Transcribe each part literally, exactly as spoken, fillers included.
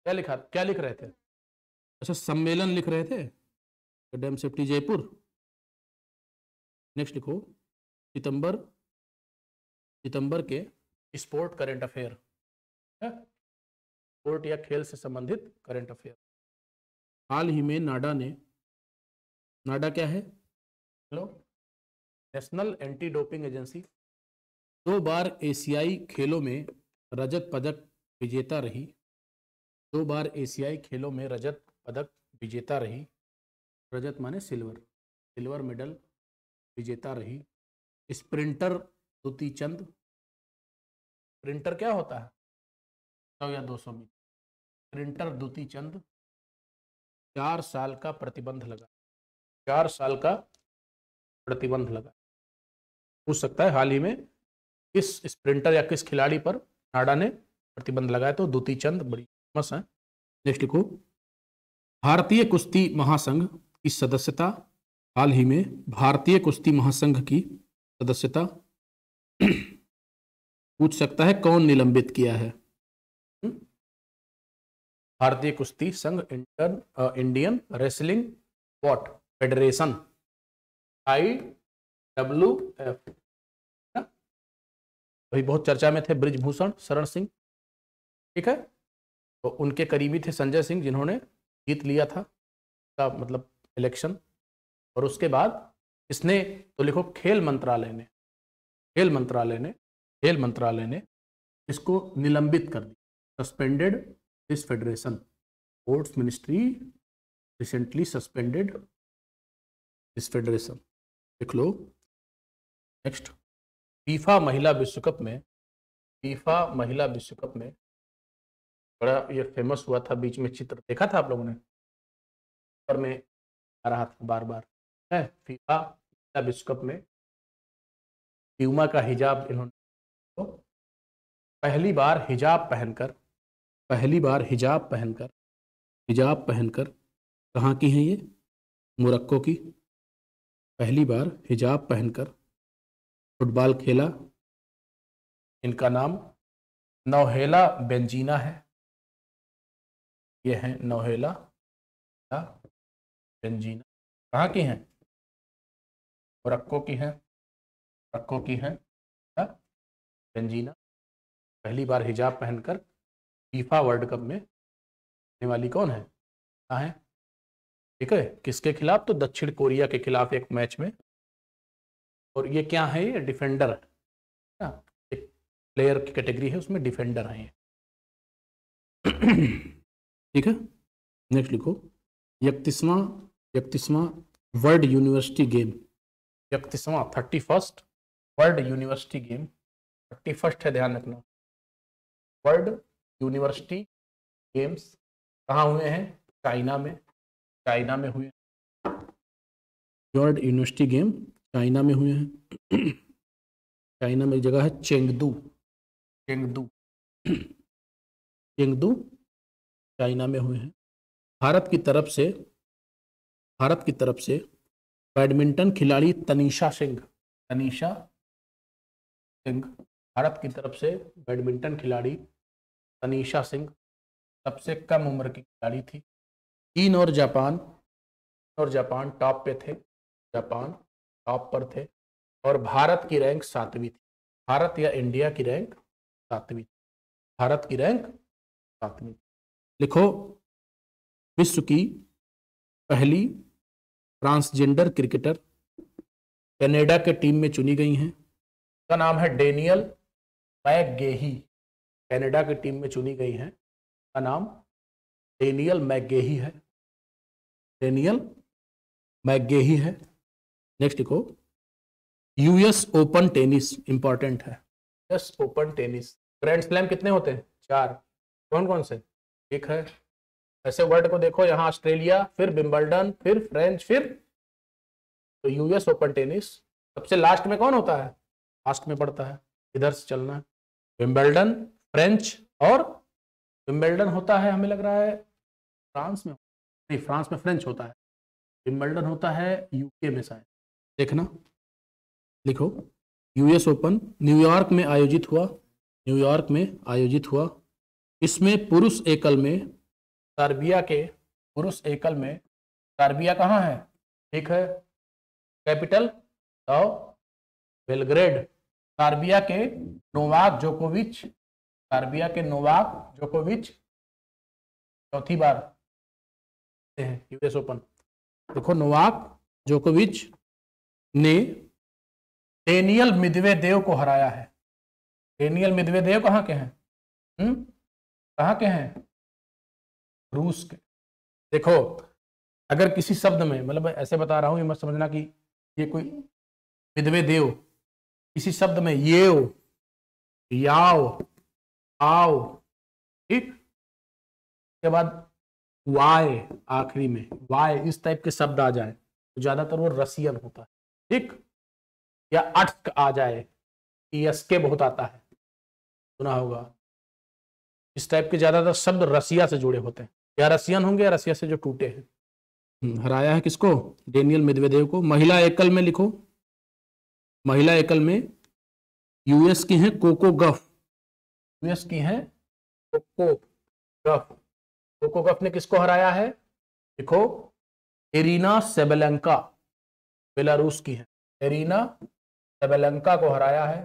क्या लिखा, क्या लिख रहे थे? अच्छा, सम्मेलन लिख रहे थे, डैम सेफ्टी जयपुर। नेक्स्ट लिखो सितंबर, सितंबर के स्पोर्ट करंट अफेयर, स्पोर्ट या खेल से संबंधित करंट अफेयर। हाल ही में नाडा ने, नाडा क्या है? Hello, national anti doping agency, दो बार एशियाई खेलों में रजत पदक विजेता रही, दो बार एशियाई खेलों में रजत पदक विजेता रही, रजत माने सिल्वर, सिल्वर मेडल विजेता रही। स्प्रिंटर दुती चंद, स्प्रिंटर क्या होता है? सौ या दो सौ मीटर। स्प्रिंटर दुती चंद, चार साल का प्रतिबंध लगा, चार साल का प्रतिबंध लगा। पूछ सकता है हाल ही में किस स्प्रिंटर या किस खिलाड़ी पर नाडा ने प्रतिबंध लगाया, तो दुती चंद बड़ी फेमस है। नेक्स्ट लिखो, भारतीय कुश्ती महासंघ की सदस्यता, हाल ही में भारतीय कुश्ती महासंघ की सदस्यता पूछ सकता है कौन निलंबित किया है? भारतीय कुश्ती संघ, Indian Indian wrestling what federation, I W F. अभी बहुत चर्चा में थे ब्रिजभूषण शरण सिंह, ठीक है, तो उनके करीबी थे संजय सिंह जिन्होंने जीत लिया था का मतलब इलेक्शन। और उसके बाद इसने, तो लिखो खेल मंत्रालय ने, खेल मंत्रालय ने खेल मंत्रालय ने इसको निलंबित कर दिया, suspended this federation. Sports ministry recently suspended this federation, लिख लो। नेक्स्ट, फीफा महिला विश्व कप में, फीफा महिला विश्व कप में बड़ा ये फेमस हुआ था, बीच में चित्र देखा था आप लोगों ने, पर में आ रहा था बार बार है, फीफा महिला विश्व कप में प्यूमा का हिजाब इन्होंने, तो पहली बार हिजाब पहनकर, पहली बार हिजाब पहनकर, हिजाब पहनकर, कहाँ की हैं ये? मोरक्को की। पहली बार हिजाब पहनकर फुटबॉल खेला। इनका नाम नौहेला बेंजीना है, ये हैं नौहेला बेंजीना। कहाँ की हैं? मोरक्को की हैं, मोरक्को की हैं बेंजीना। पहली बार हिजाब पहनकर फीफा वर्ल्ड कप में आने वाली कौन है? कहाँ है? ठीक है, किसके खिलाफ? तो दक्षिण कोरिया के खिलाफ एक मैच में। और ये क्या है? ये डिफेंडर है ना, एक प्लेयर की कैटेगरी है, उसमें डिफेंडर है ये। ठीक है, नेक्स्ट लिखो, इकतीसवां इकतीसवां वर्ल्ड यूनिवर्सिटी गेम, इकतीसवां thirty first world university game, thirty first है ध्यान रखना, वर्ल्ड यूनिवर्सिटी गेम्स कहाँ हुए हैं? चाइना में, चाइना में हुए, वर्ल्ड यूनिवर्सिटी गेम चाइना में हुए हैं। चाइना में एक जगह है चेंगदू, चेंगदू, चेंगदू चाइना में हुए हैं। भारत की तरफ से, भारत की तरफ से बैडमिंटन खिलाड़ी तनीषा सिंह, तनीषा सिंह, भारत की तरफ से बैडमिंटन खिलाड़ी तनीषा सिंह सबसे कम उम्र की खिलाड़ी थी। चीन और जापान, और जापान टॉप पे थे, जापान टॉप पर थे, और भारत की रैंक सातवीं थी। भारत या इंडिया की रैंक सातवीं, भारत की रैंक सातवीं। लिखो, विश्व की पहली ट्रांसजेंडर क्रिकेटर कनाडा के टीम में चुनी गई हैं, का नाम है डेनियल मैकगेही, कनाडा की टीम में चुनी गई हैं, का नाम डेनियल मैकगेही है, डेनियल मैकगेही है। नेक्स्ट लिखो, यूएस ओपन टेनिस, इंपॉर्टेंट है, US open tennis. Grand slam कितने होते हैं? चार। कौन कौन से? एक है, ऐसे वर्ड को देखो, यहाँ ऑस्ट्रेलिया, फिर विंबलडन, फिर फ्रेंच, फिर तो यूएस ओपन टेनिस। सबसे लास्ट में कौन होता है? लास्ट में पड़ता है, इधर से चलना है, विंबलडन, फ्रेंच, और विंबलडन होता है हमें लग रहा है फ्रांस में, नहीं फ्रांस में फ्रेंच होता है, विंबलडन होता है यूके में शायद, देखना। लिखो, यूएस ओपन न्यूयॉर्क में आयोजित हुआ, न्यूयॉर्क में आयोजित हुआ। इसमें पुरुष एकल में सर्बिया के पुरुष एकल में, सर्बिया कहाँ है, ठीक है, कैपिटल तो बेलग्रेड। सर्बिया के नोवाक जोकोविच, सर्बिया के नोवाक जोकोविच चौथी बार यूएस ओपन। देखो नोवाक जोकोविच ने डेनियल मेदवेदेव को हराया है। डेनियल मेदवेदेव कहाँ के हैं, हम्म कहाँ के हैं, रूस के। देखो अगर किसी शब्द में, मतलब ऐसे बता रहा हूं, ये मत समझना कि ये कोई मेदवेदेव, किसी शब्द में ये याओ आओ, ठीक, के बाद वाय आखिरी में, वाय इस टाइप के शब्द आ जाए तो ज्यादातर वो रसियन होता है, ठीक, या अटक आ जाए, ईएसके बहुत आता है, सुना होगा। इस टाइप के ज्यादातर शब्द रसिया से जुड़े होते हैं, या रसियन होंगे या रसिया से जो टूटे हैं। हराया है किसको, डेनियल मेदवेदेव को। महिला एकल में लिखो, महिला एकल में यूएस की हैं कोको गफ, यूएस की हैं कोको गफ। कोको गफ ने किसको हराया है, देखो एरिना सेबेलेंका, बेलारूस की है, एरिना सेबेलेंका को हराया है।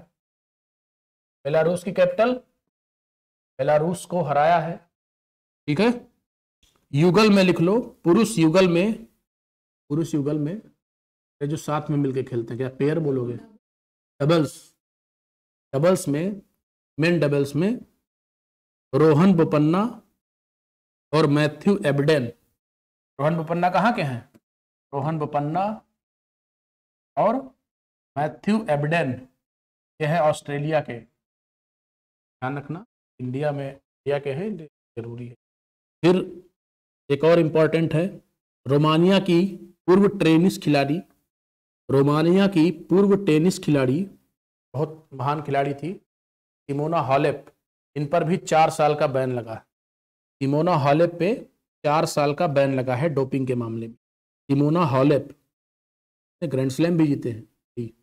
बेलारूस की कैपिटल, बेलारूस को हराया है, ठीक है। युगल में लिख लो, पुरुष युगल में, पुरुष युगल में ये जो साथ में मिलके खेलते हैं, क्या पेयर बोलोगे, डबल्स, डबल्स में, मेन डबल्स में रोहन बोपन्ना और मैथ्यू एबडेन। रोहन बोपन्ना कहाँ के हैं, रोहन बोपन्ना और मैथ्यू एबडेन, ये है ऑस्ट्रेलिया के, ध्यान रखना इंडिया में, इंडिया के हैं, जरूरी है। फिर एक और इम्पॉर्टेंट है, रोमानिया की पूर्व टेनिस खिलाड़ी, रोमानिया की पूर्व टेनिस खिलाड़ी, बहुत महान खिलाड़ी थी, सिमोना हालेप, इन पर भी चार साल का बैन लगा है। सिमोना हालेप पे चार साल का बैन लगा है डोपिंग के मामले में। सिमोना हालेप ने ग्रैंड स्लैम भी जीते हैं,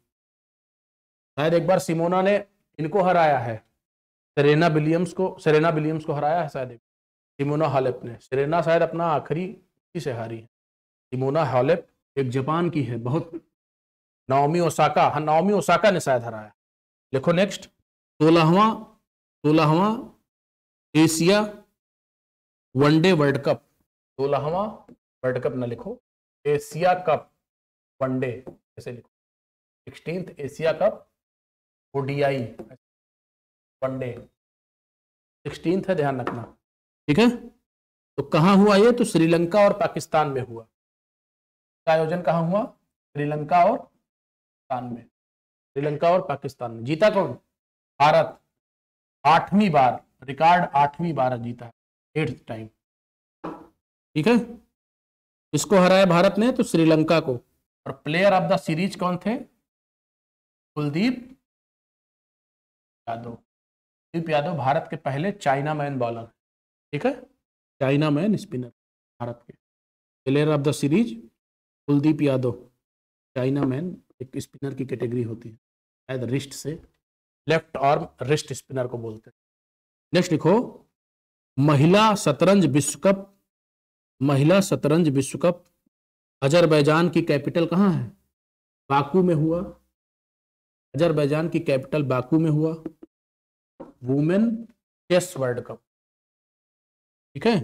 शायद एक बार सिमोना ने इनको हराया है, सेरेना विलियम्स को, सेरेना विलियम्स को हराया है शायद सिमोना हालेप ने। सेरेना शायद अपना आखिरी इसी से हारी है। सिमोना हालेप एक जापान की है, बहुत, नाओमी ओसाका, हाँ नाओमी ओसाका ने शायद हराया। लिखो नेक्स्ट, सोलहवां सोलहवां एशिया वनडे वर्ल्ड कप, सोलहवां वर्ल्ड कप ना लिखो, एशिया कप वनडे ऐसे लिखो, sixteenth Asia Cup ODI one day, sixteenth है, ध्यान रखना, ठीक है। तो कहाँ हुआ ये, तो श्रीलंका और पाकिस्तान में हुआ। का आयोजन कहाँ हुआ, श्रीलंका और पाकिस्तान में, श्रीलंका और पाकिस्तान में। जीता कौन, भारत, आठवीं बार, रिकॉर्ड आठवीं बार जीता, एट्थ टाइम, ठीक है। इसको हराया भारत ने, तो श्रीलंका को। और प्लेयर ऑफ द सीरीज कौन थे, कुलदीप यादव। कुलदीप यादव भारत के पहले चाइना मैन बॉलर, ठीक है, चाइना मैन स्पिनर भारत के। Player of the series Kuldeep Yadav, China man एक स्पिनर की कैटेगरी होती है, शायद रिस्ट से, लेफ्ट आर्म रिस्ट स्पिनर को बोलते हैं। नेक्स्ट लिखो, महिला शतरंज विश्व कप, महिला शतरंज विश्व कप अजरबैजान की कैपिटल कहाँ है, बाकू में हुआ। अजरबैजान की कैपिटल बाकू में हुआ। वुमेन चेस वर्ल्ड कप, ठीक है,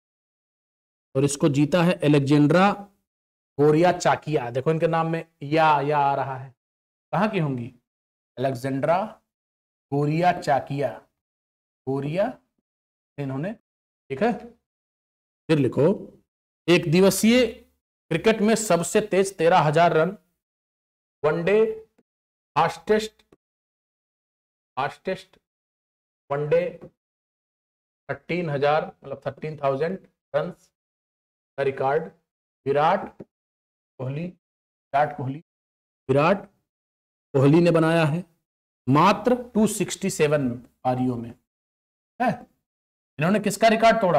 और इसको जीता है एलेक्जेंड्रा गोरिया चाकिया। देखो इनके नाम में या या आ रहा है, कहाँ की होंगी, एलेक्जेंड्रा गोरिया चाकिया, गोरिया इन्होंने, ठीक है। फिर लिखो, एक दिवसीय क्रिकेट में सबसे तेज तेरह हजार run, one day fastest fastest one day thirteen हजार मतलब थर्टीन थाउजेंड रन का रिकॉर्ड विराट कोहली, विराट कोहली विराट कोहली ने बनाया है, मात्र दो सौ सरसठ पारियों में है। इन्होंने किसका रिकॉर्ड तोड़ा,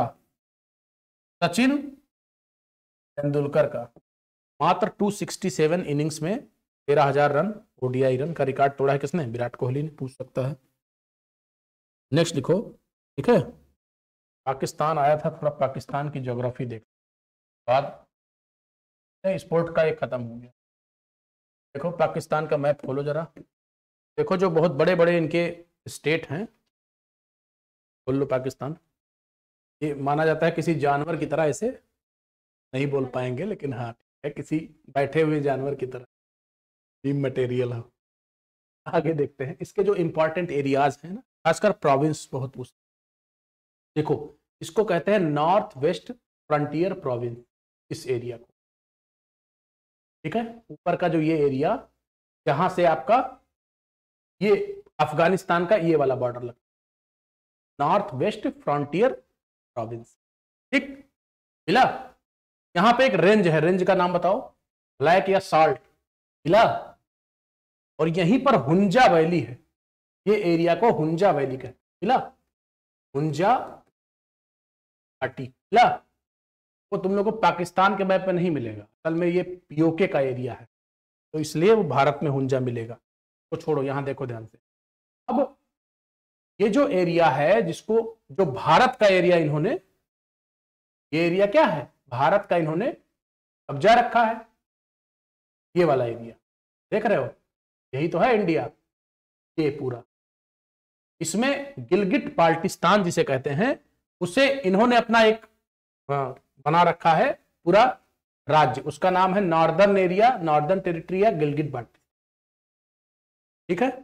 सचिन तेंदुलकर का, मात्र दो सौ सरसठ इनिंग्स में तेरह हजार रन ओडीआई रन का रिकॉर्ड तोड़ा है किसने, विराट कोहली ने, पूछ सकता है। नेक्स्ट लिखो, ठीक है। पाकिस्तान आया था, थोड़ा पाकिस्तान की ज्योग्राफी देख बाद स्पोर्ट का एक खत्म हो गया। देखो पाकिस्तान का मैप खोलो जरा, देखो जो बहुत बड़े बड़े इनके स्टेट हैं, खोल लो पाकिस्तान। ये माना जाता है किसी जानवर की तरह, ऐसे नहीं बोल पाएंगे लेकिन हाँ है, किसी बैठे हुए जानवर की तरह मटेरियल हो। आगे देखते हैं इसके जो इंपॉर्टेंट एरियाज हैं ना, खासकर प्रोविंस बहुत पूछते। देखो इसको कहते हैं नॉर्थ वेस्ट फ्रंटियर प्रोविंस, इस एरिया को, ठीक है। ऊपर का जो ये एरिया जहां से आपका ये अफगानिस्तान का ये वाला बॉर्डर लगता है, नॉर्थ वेस्ट फ्रंटियर प्रोविंस, ठीक। मिला। यहां पे एक रेंज है, रेंज का नाम बताओ, ब्लैक या साल्ट। मिला। और यहीं पर हुंजा वैली है, ये एरिया को हुंजा वैली कहते हैं। मिला। हुंजा घाटी। मिला। वो तुम लोग को पाकिस्तान के मैप में नहीं मिलेगा, असल में ये पीओके का एरिया है, तो इसलिए वो भारत में हुंजा मिलेगा। तो छोड़ो, यहां देखो ध्यान से। अब ये जो एरिया है, जिसको जो भारत का एरिया इन्होंने, ये एरिया क्या है, भारत का इन्होंने कब्जा रखा है, ये वाला एरिया देख रहे हो, यही तो है इंडिया, ये पूरा। इसमें गिलगिट बाल्टिस्तान जिसे कहते हैं, उसे इन्होंने अपना एक बना रखा है पूरा राज्य, उसका नाम है नॉर्दर्न एरिया, नॉर्दर्न टेरिटरी या गिलगिट बाल्टिस्तान, ठीक है।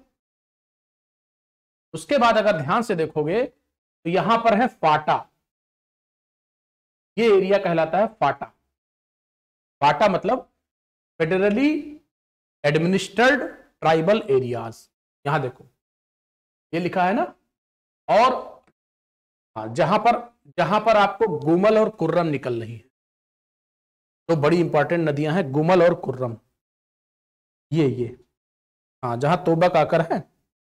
उसके बाद अगर ध्यान से देखोगे तो यहां पर है फाटा, ये एरिया कहलाता है फाटा। फाटा मतलब फेडरली एडमिनिस्ट्रेड ट्राइबल एरियाज, यहां देखो ये लिखा है ना। और हाँ, जहां पर जहां पर आपको गुमल और कुर्रम निकल रही है, तो बड़ी इंपॉर्टेंट नदियां हैं गुमल और कुर्रम, ये ये हाँ, जहां तोबा काकर है,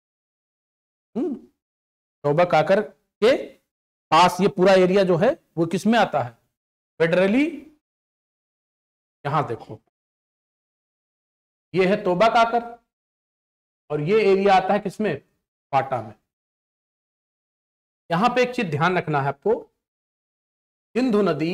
तोबा काकर के पास ये पूरा एरिया जो है वो किस में आता है, फेडरली। यहां देखो ये है तोबा काकर, और ये एरिया आता है किसमें, फाटा में। यहां पे एक चीज ध्यान रखना है आपको, सिंधु नदी,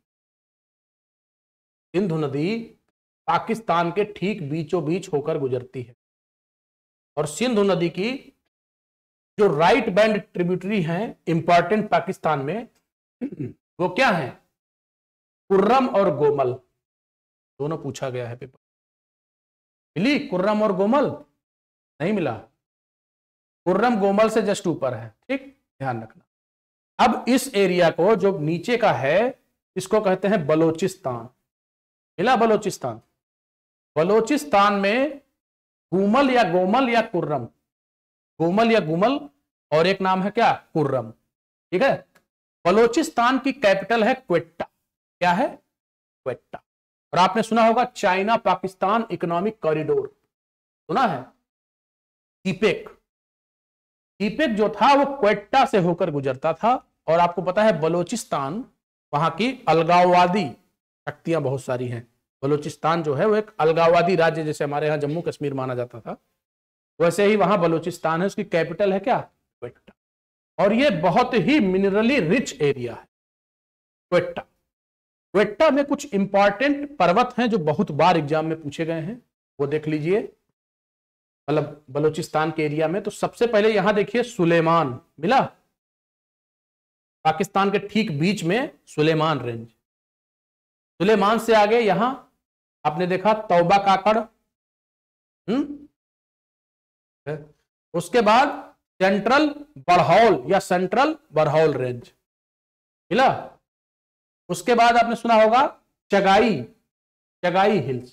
सिंधु नदी पाकिस्तान के ठीक बीचों बीच होकर गुजरती है, और सिंधु नदी की जो राइट बैंड ट्रिब्यूटरी हैं इंपॉर्टेंट पाकिस्तान में, वो क्या है, कुर्रम और गोमल, दोनों पूछा गया है पेपर। मिली कुर्रम और गोमल, नहीं मिला, कुर्रम गोमल से जस्ट ऊपर है, ठीक, ध्यान रखना। अब इस एरिया को जो नीचे का है, इसको कहते हैं बलोचिस्तान। मिला बलोचिस्तान। बलोचिस्तान में गुमल या गोमल या कुर्रम, गोमल या गुमल, और एक नाम है क्या, कुर्रम, ठीक है। बलोचिस्तान की कैपिटल है क्वेट्टा, क्या है, क्वेट्टा। और आपने सुना होगा चाइना पाकिस्तान इकोनॉमिक कॉरिडोर, सुना है, सीपेक। सीपेक जो था वो क्वेट्टा से होकर गुजरता था, और आपको पता है बलोचिस्तान, वहां की अलगाववादी शक्तियां बहुत सारी हैं। बलोचिस्तान जो है वो एक अलगाववादी राज्य, जैसे हमारे यहाँ जम्मू कश्मीर माना जाता था, वैसे ही वहां बलोचिस्तान है, उसकी कैपिटल है क्या, क्वेट्टा। और ये बहुत ही मिनरली रिच एरिया है क्वेट्टा। क्वेट्टा में कुछ इंपॉर्टेंट पर्वत हैं जो बहुत बार एग्जाम में पूछे गए हैं, वो देख लीजिए, मतलब बलोचिस्तान के एरिया में। तो सबसे पहले यहां देखिए सुलेमान, मिला, पाकिस्तान के ठीक बीच में सुलेमान रेंज। सुलेमान से आगे यहां आपने देखा तौबा काकड़, हम्म उसके बाद सेंट्रल बड़हौल या सेंट्रल बड़हौल रेंज, मिला। उसके बाद आपने सुना होगा चगाई, चगाई हिल्स,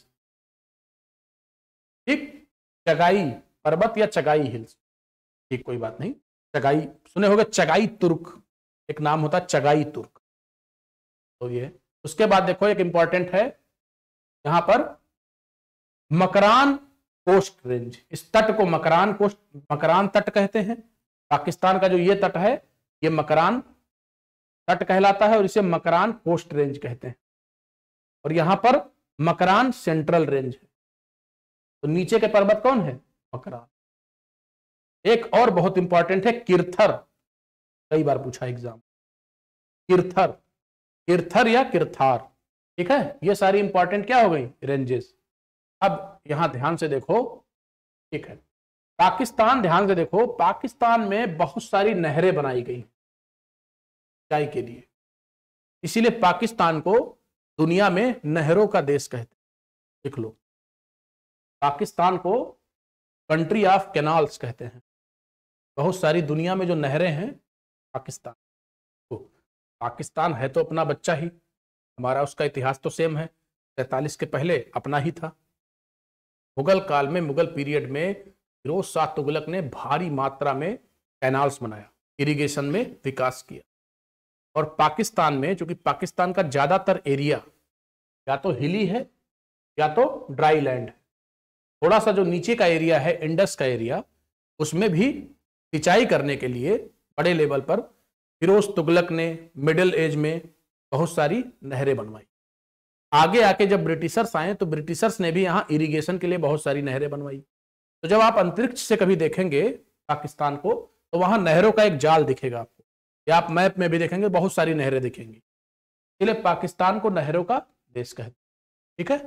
ठीक, चगाई पर्वत या चगाई हिल्स, ठीक, कोई बात नहीं। चगाई सुने होगा, चगाई तुर्क एक नाम होता है, चगाई तुर्क, तो ये। उसके बाद देखो एक इंपॉर्टेंट है यहां पर मकरान कोस्ट रेंज, इस तट को मकरान कोस्ट, मकरान तट कहते हैं। पाकिस्तान का जो ये तट है ये मकरान तट कहलाता है, और इसे मकरान कोस्ट रेंज कहते हैं। और यहां पर मकरान सेंट्रल रेंज है, तो नीचे के पर्वत कौन है, मकरान। एक और बहुत इंपॉर्टेंट है किरथर, कई बार पूछा एग्जाम, किरथर, किरथर या किरथार, ठीक है। ये सारी इंपॉर्टेंट क्या हो गई, रेंजेस। अब यहां ध्यान से देखो, ठीक है, पाकिस्तान, ध्यान से देखो, पाकिस्तान में बहुत सारी नहरें बनाई गई सिंचाई के लिए, इसीलिए पाकिस्तान को दुनिया में नहरों का देश कहते हैं। देख लो, पाकिस्तान को कंट्री ऑफ कैनाल्स कहते हैं। बहुत सारी दुनिया में जो नहरें हैं, पाकिस्तान तो पाकिस्तान है तो अपना बच्चा ही, हमारा उसका इतिहास तो सेम है, सैतालीस के पहले अपना ही था। मुगल काल में, मुगल पीरियड में फिरोज शाह तुगलक ने भारी मात्रा में कैनाल्स बनाया, इरिगेशन में विकास किया। और पाकिस्तान में, चूंकि पाकिस्तान का ज्यादातर एरिया या तो हिली है या तो ड्राई लैंड है, थोड़ा सा जो नीचे का एरिया है, इंडस का एरिया, उसमें भी सिंचाई करने के लिए बड़े लेवल पर फिरोज तुगलक ने मिडिल एज में बहुत सारी नहरें बनवाई। आगे आके जब ब्रिटिशर्स आए तो ब्रिटिशर्स ने भी यहाँ इरिगेशन के लिए बहुत सारी नहरें बनवाई। तो जब आप अंतरिक्ष से कभी देखेंगे पाकिस्तान को, तो वहां नहरों का एक जाल दिखेगा आपको, या आप मैप में भी देखेंगे बहुत सारी नहरें दिखेंगी। इसलिए पाकिस्तान को नहरों का देश कहते हैं, ठीक है।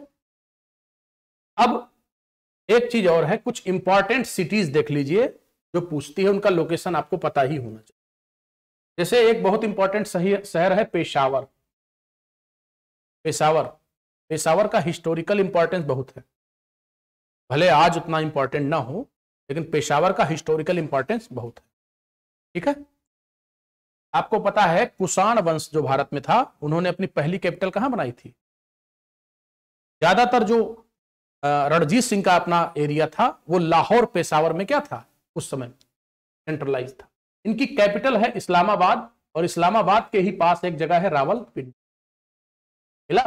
अब एक चीज और है, कुछ इंपॉर्टेंट सिटीज देख लीजिए जो पूछती है, उनका लोकेशन आपको पता ही होना चाहिए। जैसे एक बहुत इंपॉर्टेंट शहर है पेशावर। पेशावर पेशावर का हिस्टोरिकल इंपॉर्टेंस बहुत है, भले आज उतना इंपॉर्टेंट ना हो, लेकिन पेशावर का हिस्टोरिकल इंपॉर्टेंस बहुत है, ठीक है। आपको पता है कुषाण वंश जो भारत में था, उन्होंने अपनी पहली कैपिटल कहां बनाई थी? ज्यादातर जो रणजीत सिंह का अपना एरिया था वो लाहौर पेशावर में क्या था, उस समय सेंट्रलाइज था। इनकी कैपिटल है इस्लामाबाद, और इस्लामाबाद के ही पास एक जगह है रावलपिंडी। मिला?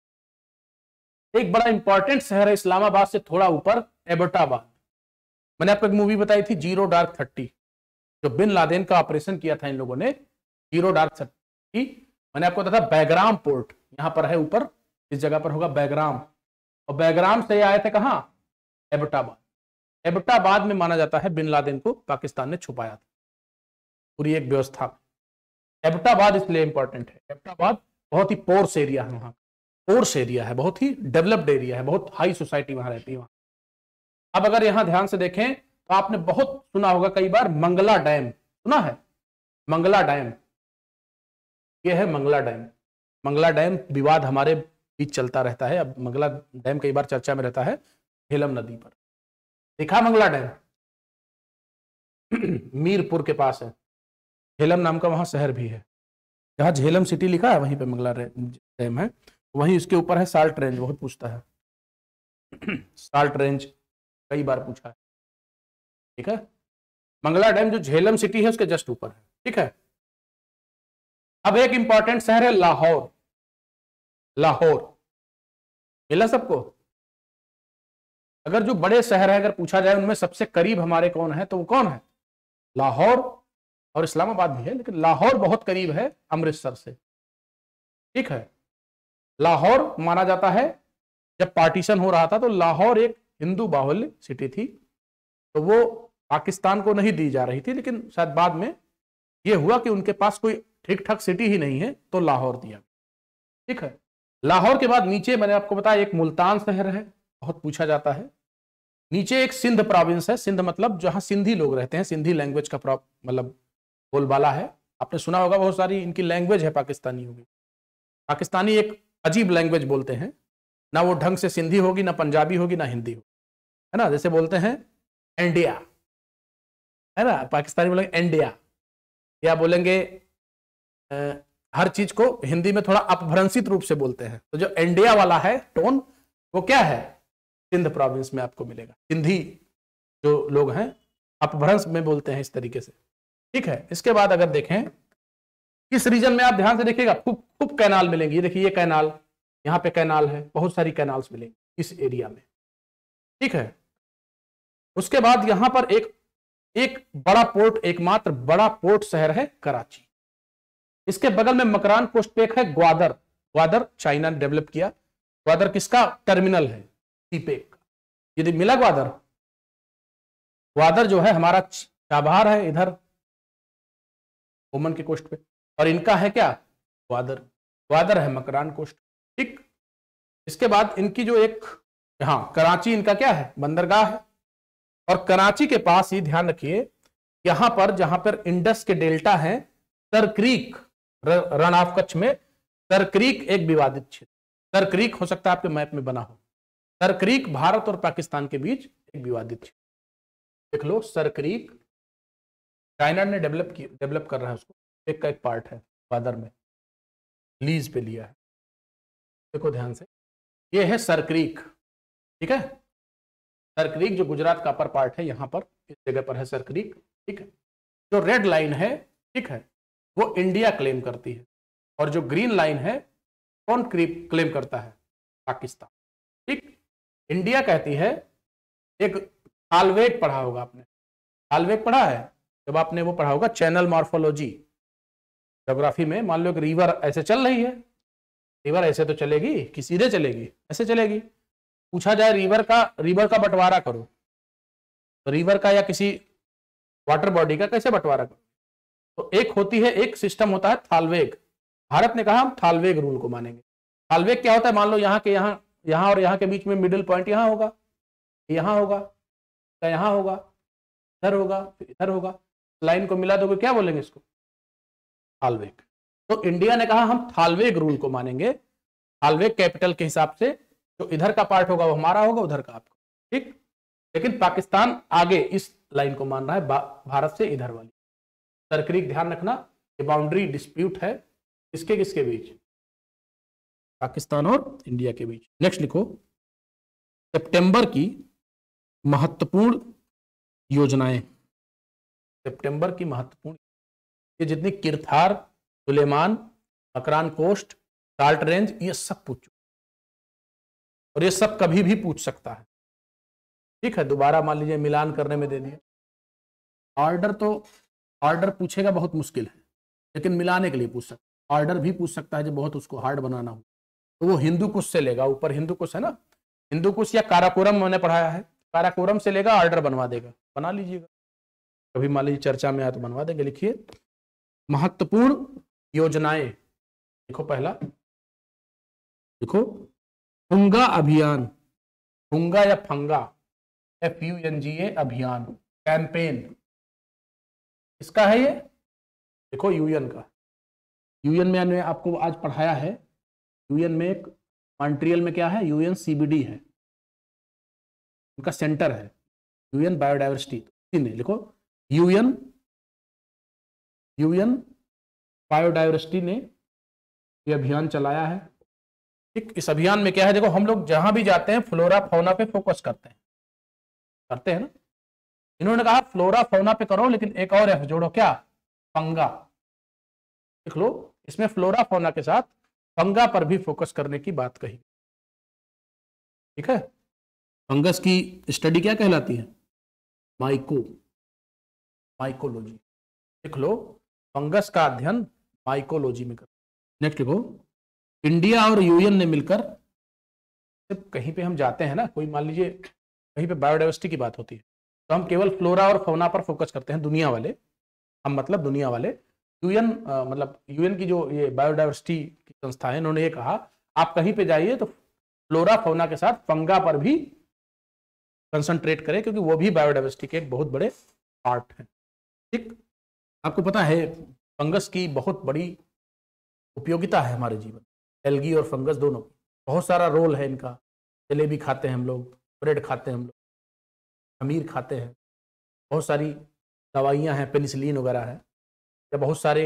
एक बड़ा इंपॉर्टेंट शहर है इस्लामाबाद से थोड़ा ऊपर, एबटाबाद। मैंने आपको एक मूवी बताई थी जीरो डार्क थर्टी, जो बिन लादेन का ऑपरेशन किया था इन लोगों ने, जीरो डार्क थर्टी। मैंने आपको बताया था बैग्राम पोर्ट यहां पर है ऊपर, इस जगह पर होगा बैग्राम, और बैग्राम से आए थे कहां? एबटाबाद। एबटाबाद में माना जाता है बिन लादेन को पाकिस्तान ने छुपाया था, पूरी एक व्यवस्था। एबटाबाद इसलिए इंपॉर्टेंट है, एबटाबाद बहुत ही पोर्स एरिया है, वहां पोर्स एरिया है, बहुत ही डेवलप्ड एरिया है, बहुत हाई सोसाइटी वहां रहती है वहां। अब अगर यहां ध्यान से देखें तो आपने बहुत सुना होगा कई बार मंगला डैम, सुना है? मंगला डैम, ये है मंगला डैम। मंगला डैम विवाद हमारे बीच चलता रहता है, अब मंगला डैम कई बार चर्चा में रहता है, झेलम नदी पर। देखा मंगला डैम? मीरपुर के पास है, झेलम नाम का वहां शहर भी है, जहां झेलम सिटी लिखा है वहीं पे मंगला डैम है। वहीं इसके ऊपर है साल्ट रेंज, बहुत पूछता है साल्ट रेंज कई बार पूछा है, ठीक है। मंगला डैम जो झेलम सिटी है उसके जस्ट ऊपर है, ठीक है। अब एक इंपॉर्टेंट शहर है लाहौर। लाहौर मिला सबको? अगर जो बड़े शहर है अगर पूछा जाए उनमें सबसे करीब हमारे कौन है, तो वो कौन है? लाहौर, और इस्लामाबाद भी है, लेकिन लाहौर बहुत करीब है अमृतसर से, ठीक है। लाहौर माना जाता है, जब पार्टीशन हो रहा था तो लाहौर एक हिंदू बाहुल्य सिटी थी, तो वो पाकिस्तान को नहीं दी जा रही थी, लेकिन शायद बाद में ये हुआ कि उनके पास कोई ठीक ठाक सिटी ही नहीं है तो लाहौर दिया, ठीक है। लाहौर के बाद नीचे मैंने आपको बताया एक मुल्तान शहर है, बहुत पूछा जाता है। नीचे एक सिंध प्रोविंस है, सिंध मतलब जहां सिंधी लोग रहते हैं, सिंधी लैंग्वेज का मतलब बोलबाला है, आपने सुना होगा, बहुत सारी इनकी लैंग्वेज है पाकिस्तानी होगी। पाकिस्तानी एक अजीब लैंग्वेज बोलते हैं, ना वो ढंग से सिंधी होगी, ना पंजाबी होगी, ना हिंदी होगी, है ना। जैसे बोलते हैं इंडिया, है ना, पाकिस्तानी बोलेंगे इंडिया, या बोलेंगे आ, हर चीज को हिंदी में थोड़ा अपभ्रंशित रूप से बोलते हैं। तो जो इंडिया वाला है टोन, वो क्या है? सिंध प्रोविंस में आपको मिलेगा। सिंधी जो लोग हैं अपभ्रंश में बोलते हैं इस तरीके से, ठीक है। इसके बाद अगर देखें इस रीजन में, आप ध्यान से देखिएगा, खूब खूब कैनाल मिलेंगी। ये देखिए, ये कैनाल, यहाँ पे कैनाल है, बहुत सारी कैनाल्स मिलेंगी इस एरिया में, ठीक है। उसके बाद यहां पर एक एक बड़ा पोर्ट, एकमात्र बड़ा पोर्ट शहर है कराची। इसके बगल में मकरान कोस्ट पे एक है ग्वादर। ग्वादर चाइना ने डेवलप किया। ग्वादर किसका टर्मिनल है? सीपेक। यदि मिला ग्वादर? ग्वादर जो है हमारा चाबहार है इधर ओमन के कोस्ट पे, और इनका है क्या? ग्वादर, ग्वादर है मकरान कोस्ट। ठीक, इसके बाद इनकी जो एक, हाँ कराची इनका क्या है, बंदरगाह है। और कराची के पास ही ध्यान रखिए, यहां पर जहां पर इंडस के डेल्टा है, सरक्रीक, रन ऑफ कच्छ में सरक्रीक एक विवादित क्षेत्र, सरक्रीक हो सकता है आपके मैप में बना हो, सरक्रीक भारत और पाकिस्तान के बीच एक विवादित क्षेत्र, देख लो सरक्रीक, चाइना ने डेवलप की डेवलप कर रहा है उसको, एक का एक पार्ट है ग्वादर में, लीज पे लिया है, देखो ध्यान से, ये है सरक्रीक। ठीक है, सरक्रीक जो गुजरात का अपर पार्ट है, यहां पर इस जगह पर है सरक्रीक। ठीक है, जो रेड लाइन है, ठीक है, वो इंडिया क्लेम करती है, और जो ग्रीन लाइन है कौन क्लेम करता है, पाकिस्तान। ठीक, इंडिया कहती है, एक थालवेग पढ़ा होगा आपने, थालवेग पढ़ा है जब आपने वो पढ़ा होगा चैनल मॉर्फोलॉजी ज्योग्राफी में, मान लो कि रिवर ऐसे चल रही है, रिवर ऐसे तो चलेगी कि सीधे चलेगी, ऐसे चलेगी, पूछा जाए रिवर का रिवर का बंटवारा करो, तो रिवर का या किसी वाटर बॉडी का कैसे बंटवारा करो, तो एक होती है, एक सिस्टम होता है थालवेग। भारत ने कहा हम थालवेग रूल को मानेंगे। थालवेग क्या होता है, मान लो यहाँ के यहाँ यहाँ और यहाँ के बीच में मिडिल पॉइंट यहाँ होगा, यहाँ होगा, क्या यहाँ होगा, इधर होगा, फिर इधर होगा, लाइन को मिला दोगे, क्या बोलेंगे इसको, थालवेग। तो इंडिया ने कहा हम थालवेग रूल को मानेंगे, थालवेग कैपिटल के हिसाब से जो इधर का पार्ट होगा वो हमारा होगा, उधर का आपका। ठीक, लेकिन पाकिस्तान आगे इस लाइन को मान रहा है, भारत से इधर वाली सरक्रीक। ध्यान रखना ये बाउंड्री डिस्प्यूट है किसके किसके बीच, पाकिस्तान और इंडिया के बीच। नेक्स्ट लिखो, सितंबर की महत्वपूर्ण योजनाएं, सितंबर की महत्वपूर्ण, ये जितनी Kirthar, Sulaiman, Makran coast, salt range, ये सब पूछ चुके, और ये सब कभी भी पूछ सकता है। ठीक है, दोबारा मान लीजिए मिलान करने में दे दिया, ऑर्डर तो ऑर्डर पूछेगा बहुत मुश्किल है, लेकिन मिलाने के लिए पूछ सकता है। ऑर्डर भी पूछ सकता है, जब बहुत उसको हार्ड बनाना हो तो वो हिंदू कुश से लेगा, ऊपर हिंदू कुश है ना, हिंदू कुश या काराकोरम मैंने पढ़ाया है, काराकोरम से लेगा, ऑर्डर बनवा देगा, बना लीजिएगा, कभी मान लीजिए चर्चा में आया तो बनवा देंगे। लिखिए महत्वपूर्ण योजनाएं, देखो पहला, देखो फुंगा अभियान, फुंगा या फंगा, F U N G A अभियान, कैंपेन, इसका है ये, देखो यूएन का, यूएन में मैंने आपको आज पढ़ाया है, यूएन में एक मॉन्ट्रियल में क्या है, यूएन सीबीडी है, उनका सेंटर है, यूएन बायोडाइवर्सिटी। ने लिखो यूएन यूएन बायोडाइवर्सिटी ने ये अभियान चलाया है। ठीक, इस अभियान में क्या है, देखो हम लोग जहां भी जाते हैं फ्लोरा फौना पे फोकस करते हैं करते हैं ना, इन्होंने कहा फ्लोरा फौना पे करो, लेकिन एक और एफ जोड़ो, क्या, फंगा। देख लो, इसमें फ्लोरा फौना के साथ फंगा पर भी फोकस करने की बात कही। ठीक है, फंगस की स्टडी क्या कहलाती है, माइको माइकोलॉजी। देख लो, फंगस का अध्ययन माइकोलॉजी में कर। नेक्स्ट लिखो, इंडिया और यूएन ने मिलकर, जब कहीं पे हम जाते हैं ना, कोई मान लीजिए कहीं पे बायोडाइवर्सिटी की बात होती है, तो हम केवल फ्लोरा और फौना पर फोकस करते हैं, दुनिया वाले, हम मतलब दुनिया वाले। यूएन मतलब यूएन की जो ये बायोडाइवर्सिटी की संस्था है, इन्होंने ये कहा आप कहीं पे जाइए तो फ्लोरा फौना के साथ फंगा पर भी कंसंट्रेट करें, क्योंकि वो भी बायोडाइवर्सिटी के एक बहुत बड़े पार्ट हैं। ठीक, आपको पता है फंगस की बहुत बड़ी उपयोगिता है हमारे जीवन, एल्गी और फंगस दोनों, बहुत सारा रोल है इनका। जलेबी खाते हैं हम लोग, ब्रेड खाते हैं हम लोग, खमीर खाते हैं, बहुत सारी दवाइयाँ हैं, पेनिसिलिन वगैरह है, या बहुत सारे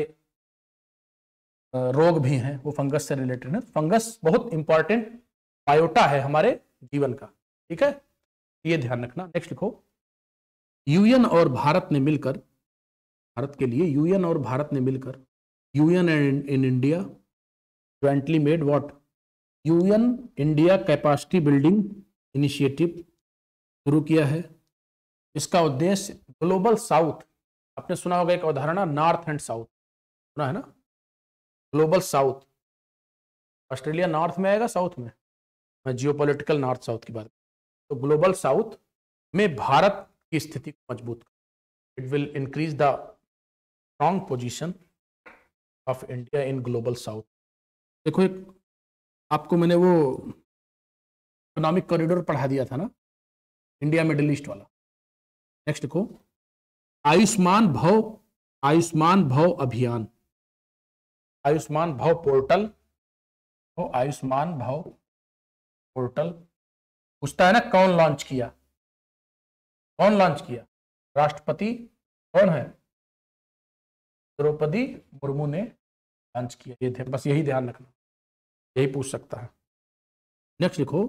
रोग भी हैं वो फंगस से रिलेटेड है। फंगस बहुत इंपॉर्टेंट बायोटा है हमारे जीवन का। ठीक है, ये ध्यान रखना। नेक्स्ट लिखो, यूएन और भारत ने मिलकर, भारत के लिए यूएन और भारत ने मिलकर, UN and in India jointly made what, UN India capacity building initiative शुरू किया है। इसका उद्देश्य ग्लोबल साउथ, आपने सुना होगा एक अवधारणा नॉर्थ एंड साउथ, सुना है ना, ग्लोबल साउथ, ऑस्ट्रेलिया नॉर्थ में आएगा साउथ में, मैं जियोपॉलिटिकल नॉर्थ साउथ की बात, तो ग्लोबल साउथ में भारत की स्थिति को मजबूत कर, it will increase the strong position of India in global south. देखो एक आपको मैंने वो इकोनॉमिक कॉरिडोर पढ़ा दिया था ना, इंडिया मिडिल ईस्ट वाला। नेक्स्ट देखो, आयुष्मान भव, आयुष्मान भव अभियान, आयुष्मान भव पोर्टल, तो आयुष्मान भव पोर्टल पूछता है ना कौन लॉन्च किया, कौन लॉन्च किया? राष्ट्रपति कौन है? द्रौपदी मुर्मू ने लॉन्च किया। ये थे, बस यही ध्यान रखना, यही पूछ सकता है। नेक्स्ट लिखो,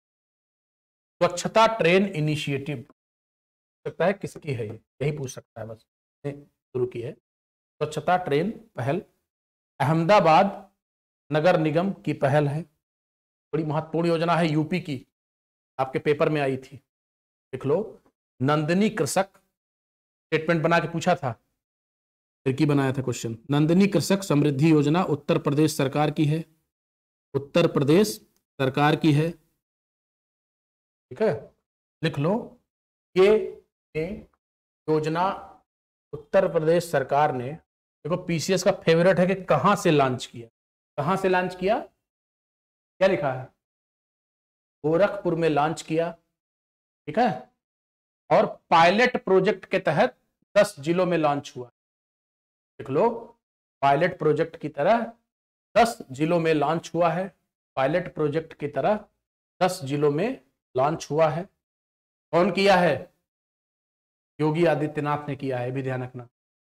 स्वच्छता ट्रेन इनिशिएटिव सकता है किसकी है? ये यही पूछ सकता है, बस शुरू की है। स्वच्छता ट्रेन पहल अहमदाबाद नगर निगम की पहल है, बड़ी महत्वपूर्ण योजना है, यूपी की, आपके पेपर में आई थी, लिख लो। नंदिनी कृषक, स्टेटमेंट बना के पूछा था, फिर की बनाया था क्वेश्चन। नंदिनी कृषक समृद्धि योजना उत्तर प्रदेश सरकार की है, उत्तर प्रदेश सरकार की है, ठीक है, लिख लो। ये, ये योजना उत्तर प्रदेश सरकार ने, देखो पीसीएस का फेवरेट है कि कहां से लॉन्च किया, कहां से लॉन्च किया, क्या लिखा है? गोरखपुर में लॉन्च किया, ठीक है, और पायलट प्रोजेक्ट के तहत दस जिलों में लॉन्च हुआ। देख लो, पायलट प्रोजेक्ट की तरह दस जिलों में लॉन्च हुआ है, पायलट प्रोजेक्ट की तरह दस जिलों में लॉन्च हुआ है। कौन किया है? योगी आदित्यनाथ ने किया है, भी ध्यान रखना।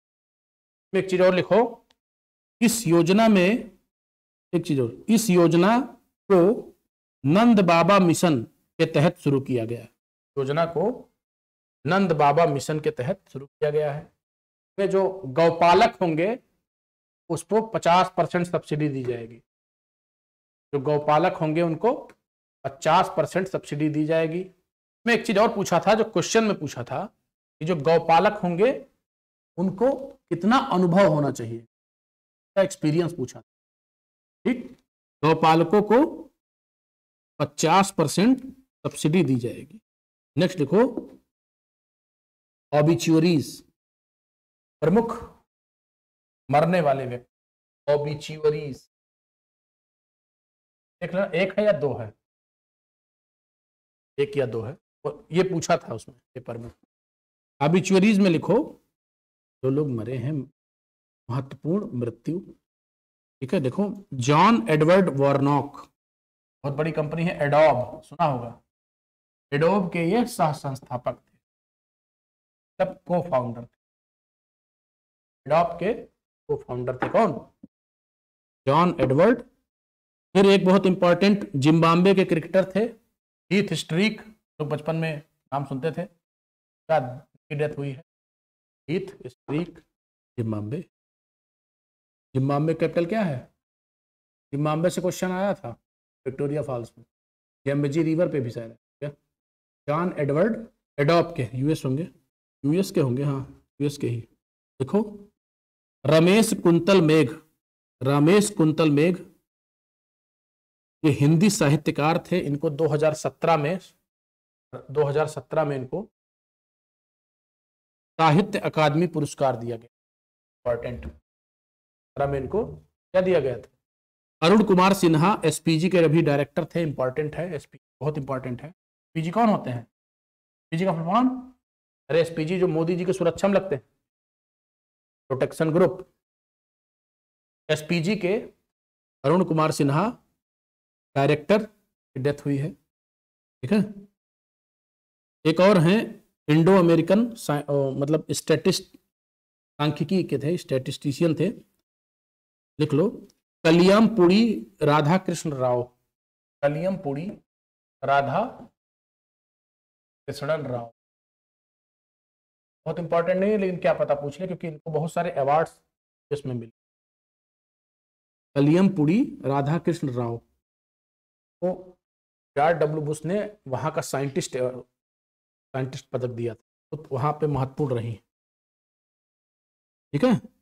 एक चीज और लिखो, इस योजना में एक चीज और, इस योजना को नंद बाबा मिशन के तहत शुरू किया गया है, योजना को नंद बाबा मिशन के तहत शुरू किया गया है। में जो गौपालक होंगे उसको पचास परसेंट सब्सिडी दी जाएगी, जो गौपालक होंगे उनको पचास परसेंट सब्सिडी दी जाएगी। मैं एक चीज और पूछा था, जो क्वेश्चन में पूछा था कि जो गौपालक होंगे उनको कितना अनुभव होना चाहिए, क्या एक्सपीरियंस पूछा, ठीक। गौपालकों को पचास परसेंट सब्सिडी दी जाएगी। नेक्स्ट देखो, ऑबिच्युअरीज, प्रमुख मरने वाले व्यक्ति, ऑबिच्युअरीज देख लेना, एक है या दो है, एक या दो है, और ये पूछा था उसमें पेपर में। ऑबिच्युअरीज में लिखो जो लोग मरे हैं, महत्वपूर्ण मृत्यु, ठीक है। देखो, जॉन एडवर्ड वॉर्नॉक, बहुत बड़ी कंपनी है एडोब, सुना होगा, एडोब के ये सह संस्थापक थे, तब को फाउंडर थे, एडोब के को फाउंडर थे कौन? John Edward. फिर एक बहुत इंपॉर्टेंट जिम्बाब्वे के क्रिकेटर थे, हीथ स्ट्रीक, लोग बचपन में नाम सुनते थे, क्या डेथ हुई है? Heath Streak, Zimbabwe. Zimbabwe capital क्या है? जिम्बाब्वे से क्वेश्चन आया था विक्टोरिया फॉल्स में, जेम्बेजी रिवर पे भी शायद है क्या? जॉन एडवर्ड एडोब के, यूएस होंगे, यूएस के होंगे, हाँ यूएस के ही। देखो, रमेश कुंतल मेघ, रमेश कुंतल मेघ ये हिंदी साहित्यकार थे, इनको दो हज़ार सत्रह में दो हज़ार सत्रह में इनको साहित्य अकादमी पुरस्कार दिया गया, इंपॉर्टेंट में इनको क्या दिया गया था? अरुण कुमार सिन्हा एसपीजी के अभी डायरेक्टर थे, इंपॉर्टेंट है, एसपी बहुत इंपॉर्टेंट है। एसपीजी कौन होते हैं? एसपीजी का फुल, अरे एसपीजी जो मोदी जी के सुरक्षा में लगते हैं, प्रोटेक्शन ग्रुप, एसपीजी के अरुण कुमार सिन्हा डायरेक्टर की डेथ हुई है, ठीक है। एक और हैं इंडो अमेरिकन, मतलब स्टैटिस्ट, सांख्यिकी के थे, स्टैटिस्टिशियन थे, लिख लो, कलियमपुड़ी राधा कृष्ण राव, कलियमपुड़ी राधा कृष्णन राव, बहुत इंपॉर्टेंट नहीं है लेकिन क्या पता पूछ ले, क्योंकि इनको बहुत सारे अवार्ड्स इसमें मिले। कलियमपुड़ी राधा कृष्ण राव को जॉर्ज डब्ल्यू बुश ने वहां का साइंटिस्ट साइंटिस्ट पदक दिया था, तो वहां पे महत्वपूर्ण रही, ठीक है।